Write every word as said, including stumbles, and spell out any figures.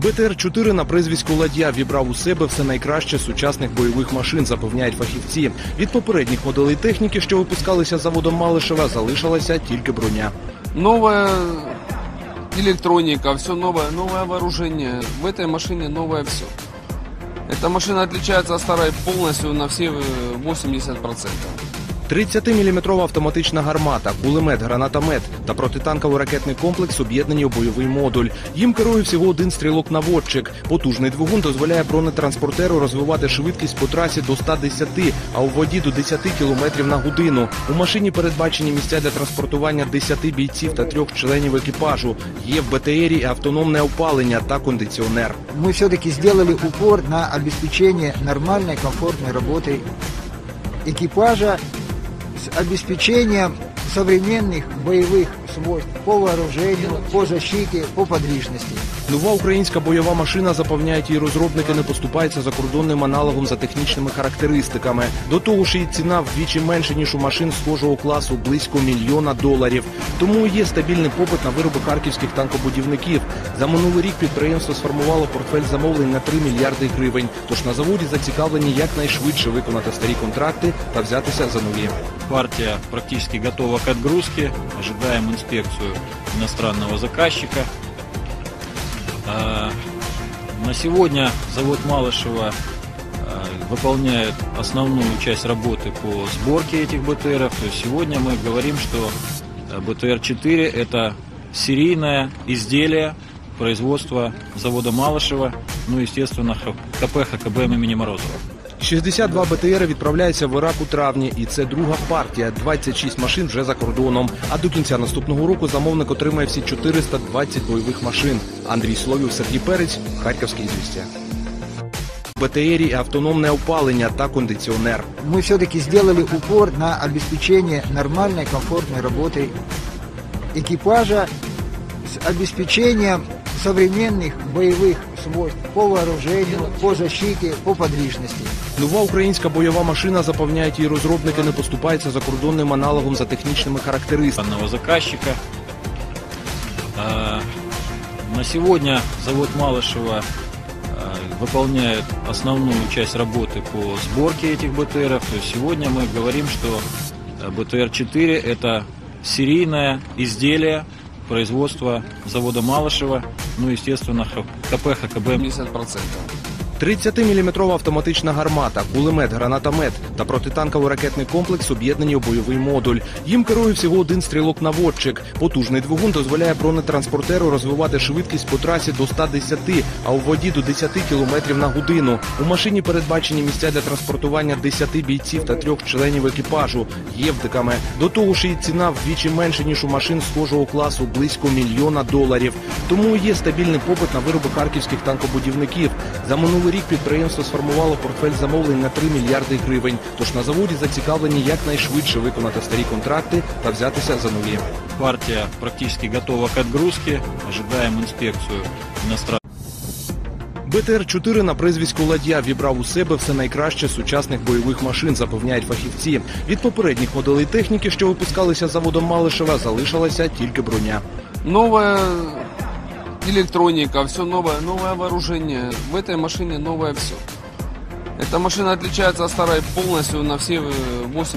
Б Т Р чотири на прізвисько «Ладья» вібрав у себе все найкраще з сучасних бойових машин, запевняють фахівці. Від попередніх моделей техніки, що випускалися заводом Малишева, залишилася тільки броня. Новая электроника, все новое, новое вооружение. В этой машине новое все. Эта машина отличается от старой полностью на все вісімдесят процентів. тридцятиміліметрова автоматична гармата, кулемет, гранатомет та протитанковий ракетний комплекс об'єднані у бойовий модуль. Їм керує всього один стрілок-наводчик. Потужний двигун дозволяє бронетранспортеру розвивати швидкість по трасі до ста десяти, а у воді до десяти кілометрів на годину. У машині передбачені місця для транспортування десяти бійців та трьох членів екіпажу. Є в Б Т Рі і автономне опалення та кондиціонер. Ми все-таки зробили упор на обеспечение нормальной, комфортной работы экипажа с обеспечением современных боевых свойств по вооружению, по защите, по подвижности. Нова українська бойова машина, запевняють її розробники, не поступається закордонним аналогом за технічними характеристиками. До того ж, її ціна вдвічі менше, ніж у машин схожого класу, близько мільйона доларів. Тому є стабільний попит на вироби харківських танкобудівників. За минулий рік підприємство сформувало портфель замовлень на три мільярди гривень. Тож на заводі зацікавлені якнайшвидше виконати старі контракти та взятися за нові. Партия практически готова к отгрузке. Ожидаем инспекцию иностранного заказчика. На сегодня завод Малышева выполняет основную часть работы по сборке этих Б Т Ров. То есть сегодня мы говорим, что Б Т Р четыре это серийное изделие производства завода Малышева, ну, естественно, К П Х К Б имени Морозова. шістдесят два Б Т Р відправляються в Ірак у травні, і це друга партія, двадцять шість машин вже за кордоном. А до кінця наступного року замовник отримає всі чотириста двадцять бойових машин. Андрій Соловйов, Сергій Перець, Харківське «Ізвістія». Б Т Рі і автономне опалення та кондиціонер. Мы все-таки сделали упор на обеспечение нормальной, комфортной работы экипажа с обеспечением современных боевых свойств по вооружению, по защите, по подвижности. Нова українська бойова машина, запевняють її розробники, не поступається закордонним аналогом за технічними характеристиками. Заказчика. На сегодня завод Малышева выполняет основную часть работы по сборке этих Б Т Ров. То есть сегодня мы говорим, что Б Т Р четыре это серийное изделие производства завода Малышева, ну, естественно, К П Х К Б. вісімдесят процентів. тридцятиміліметрова автоматична гармата, кулемет, гранатомет та протитанковий ракетний комплекс об'єднані у бойовий модуль. Їм керує всього один стрілок-наводчик. Потужний двигун дозволяє бронетранспортеру розвивати швидкість по трасі до ста десяти, а у воді до десяти кілометрів на годину. У машині передбачені місця для транспортування десяти бійців та трьох членів екіпажу. Є втиками. До того ж, її ціна вдвічі менше, ніж у машин схожого класу, близько мільйона доларів. Тому є стабільний попит на вироби харківських танкобудівників. За минулий рік підприємство сформувало портфель замовлень на три мільярди гривень. Тож на заводі зацікавлені якнайшвидше виконати старі контракти та взятися за нові. Партия практически готова к отгрузке. Ожидаем инспекцию иностранного. Б Т Р чотири на прізвисько «Ладья» вібрав у себе все найкраще з сучасних бойових машин, запевняють фахівці. Від попередніх моделей техніки, що випускалися заводом Малишева, залишилася тільки броня. Новая электроника, все новое, новое вооружение. В этой машине новое все. Эта машина отличается от старой полностью на все вісімдесят